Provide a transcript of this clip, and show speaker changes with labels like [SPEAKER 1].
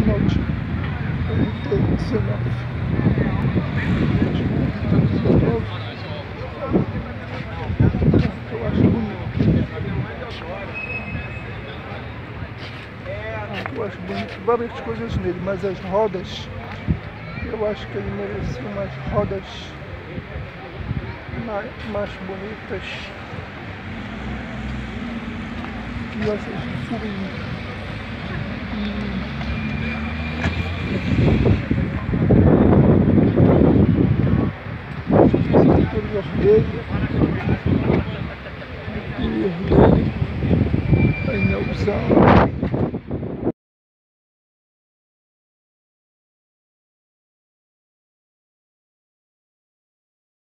[SPEAKER 1] Renault RT19. Eu acho bonito. Eu acho bonito várias coisas nele, mas as rodas, eu acho que ele merecia umas rodas mais bonitas. E essas furinhas. Vermelho e vermelho, painelzão.